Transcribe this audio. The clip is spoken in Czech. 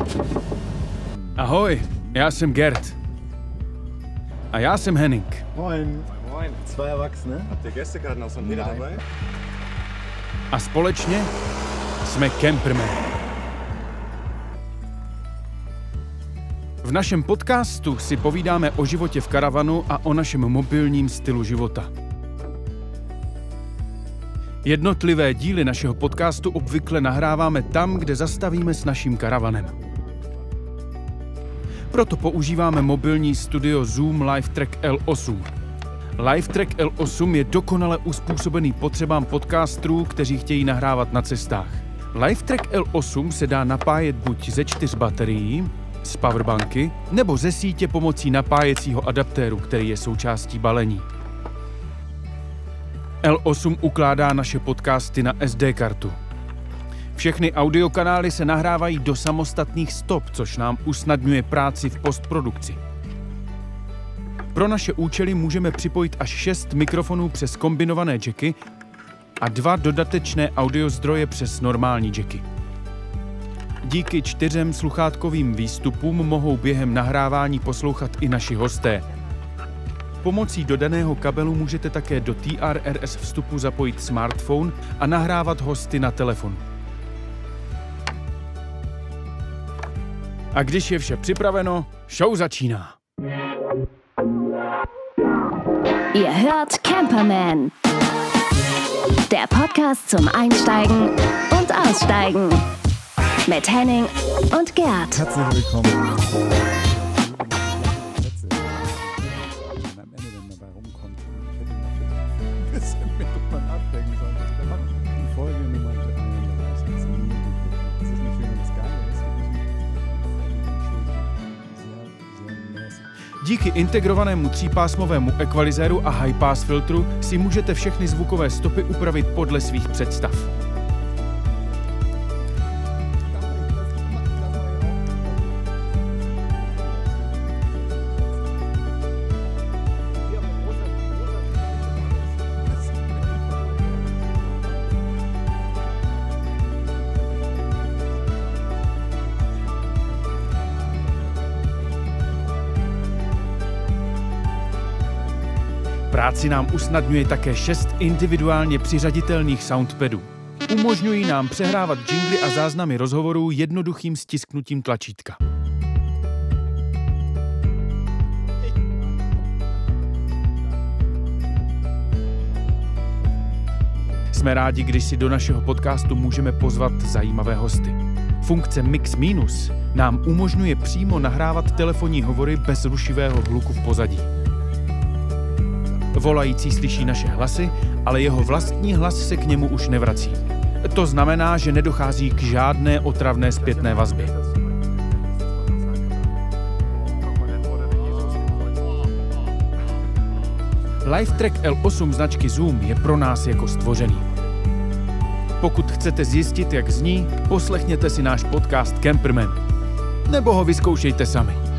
Ahoj, já jsem Gerd. A já jsem Henning. Moin. Moin. Zwei Erwachsene. Habt ihr Gästekarten aus St. Peter dabei? A společně jsme Camperman. V našem podcastu si povídáme o životě v karavanu a o našem mobilním stylu života. Jednotlivé díly našeho podcastu obvykle nahráváme tam, kde zastavíme s naším karavanem. Proto používáme mobilní studio Zoom LiveTrack L8. LiveTrack L8 je dokonale uspůsobený potřebám podcasterů, kteří chtějí nahrávat na cestách. LiveTrack L8 se dá napájet buď ze 4 baterií, z powerbanky, nebo ze sítě pomocí napájecího adaptéru, který je součástí balení. L8 ukládá naše podcasty na SD kartu. Všechny audiokanály se nahrávají do samostatných stop, což nám usnadňuje práci v postprodukci. Pro naše účely můžeme připojit až 6 mikrofonů přes kombinované jacky a 2 dodatečné audiozdroje přes normální jacky. Díky 4 sluchátkovým výstupům mohou během nahrávání poslouchat i naši hosté. Pomocí dodaného kabelu můžete také do TRRS vstupu zapojit smartphone a nahrávat hosty na telefon. A když je vše připraveno, show začíná. Ihr hört Camperman, der Podcast zum Einsteigen und Aussteigen mit Henning und Gerd. Herzlich willkommen. Díky integrovanému 3pásmovému ekvalizéru a high-pass filtru si můžete všechny zvukové stopy upravit podle svých představ. Práci nám usnadňuje také 6 individuálně přiřaditelných soundpadů. Umožňují nám přehrávat jingly a záznamy rozhovorů jednoduchým stisknutím tlačítka. Jsme rádi, když si do našeho podcastu můžeme pozvat zajímavé hosty. Funkce Mix Minus nám umožňuje přímo nahrávat telefonní hovory bez rušivého hluku v pozadí. Volající slyší naše hlasy, ale jeho vlastní hlas se k němu už nevrací. To znamená, že nedochází k žádné otravné zpětné vazbě. LiveTrack L8 značky Zoom je pro nás jako stvořený. Pokud chcete zjistit, jak zní, poslechněte si náš podcast Camperman. Nebo ho vyzkoušejte sami.